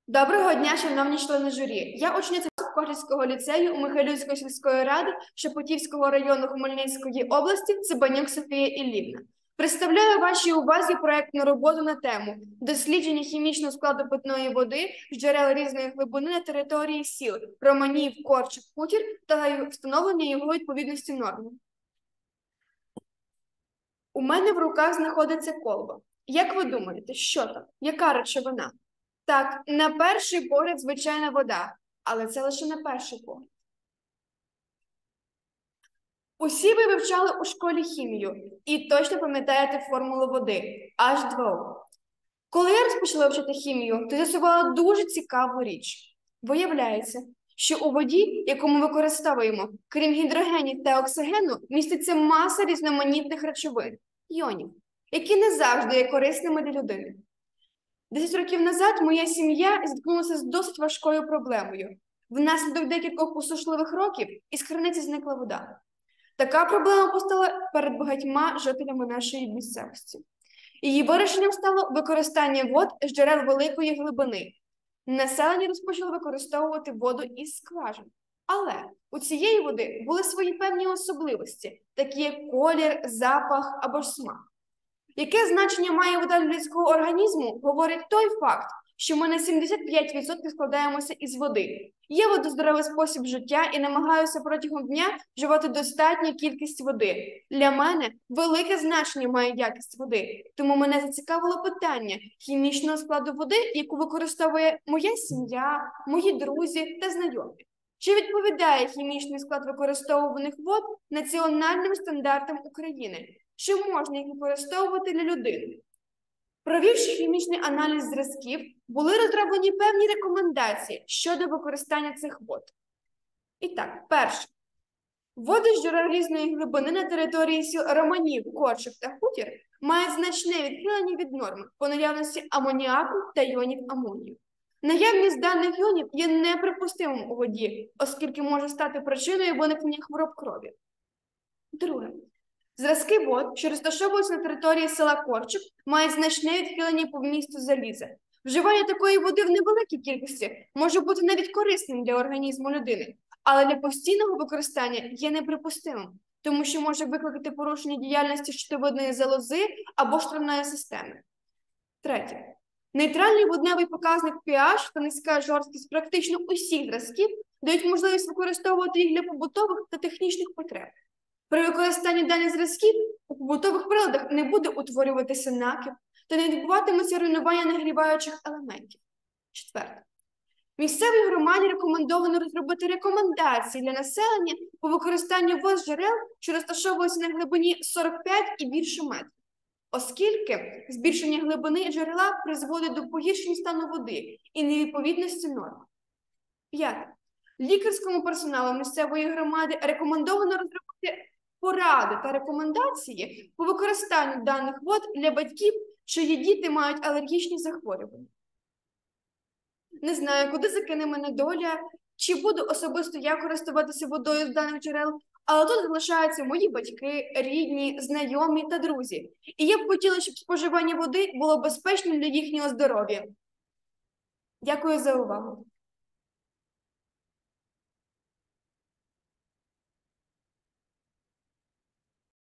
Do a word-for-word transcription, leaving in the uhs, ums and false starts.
Доброго дня, шановні члени журі. Я учениця Кошицького ліцею у Михайлівської сільської ради Шепетівського району Хмельницької області Цибанюк Софія Іллівна. Представляю вашій увазі проєктну роботу на тему «Дослідження хімічного складу питної води з джерел різної глибини на території сіл Романів, Корчик, Хутір та встановлення його відповідності нормам». У мене в руках знаходиться колба. Як ви думаєте, що там? Яка речовина? Так, на перший погляд звичайна вода, але це лише на перший погляд. Усі ви вивчали у школі хімію і точно пам'ятаєте формулу води – ейч два о. Коли я розпочала вчити хімію, то з'ясувала дуже цікаву річ. Виявляється, що у воді, яку ми використовуємо, крім гідрогенів та оксигену, міститься маса різноманітних речовин – іонів, які не завжди є корисними для людини. Десять років назад моя сім'я зіткнулася з досить важкою проблемою. Внаслідок декількох посушливих років із криниці зникла вода. Така проблема постала перед багатьма жителями нашої місцевості. Її вирішенням стало використання вод з джерел великої глибини. Населення розпочало використовувати воду із скважин. Але у цієї води були свої певні особливості, такі як колір, запах або ж смак. Яке значення має вода для людського організму, говорить той факт, що ми на сімдесят п'ять відсотків складаємося із води. Я веду здоровий спосіб життя і намагаюся протягом дня вживати достатню кількість води. Для мене велике значення має якість води, тому мене зацікавило питання хімічного складу води, яку використовує моя сім'я, мої друзі та знайомі. Чи відповідає хімічний склад використовуваних вод національним стандартам України? Чи можна їх використовувати для людини? Провівши хімічний аналіз зразків, були розроблені певні рекомендації щодо використання цих вод. І так, перше. Води з джерел різної глибини на території сіл Романів, Корчик та Хутір мають значне відхилення від норми по наявності амоніаку та іонів амонію. Наявність даних іонів є неприпустимим у воді, оскільки може стати причиною виникнення хвороб крові. Друге. Зразки вод, що розташовуються на території села Корчик, мають значне відхилення по вмісту заліза. Вживання такої води в невеликій кількості може бути навіть корисним для організму людини, але для постійного використання є неприпустимим, тому що може викликати порушення діяльності щитовидної залози або штормної системи. Третє. Нейтральний водневий показник pH та низька жорсткість практично усіх зразків дають можливість використовувати їх для побутових та технічних потреб. При використанні даних зразків у побутових приладах не буде утворюватися накип та не відбуватиметься руйнування нагріваючих елементів. Четверте. Місцевій громаді рекомендовано розробити рекомендації для населення по використанню вод з джерел, що розташовуються на глибині сорок п'ять і більше метрів, оскільки збільшення глибини джерела призводить до погіршення стану води і невідповідності норм. П'яте. Лікарському персоналу місцевої громади рекомендовано розробити поради та рекомендації по використанню даних вод для батьків, чиї діти мають алергічні захворювання. Не знаю, куди закине мене доля, чи буду особисто я користуватися водою з даних джерел, але тут залишаються мої батьки, рідні, знайомі та друзі. І я б хотіла, щоб споживання води було безпечним для їхнього здоров'я. Дякую за увагу.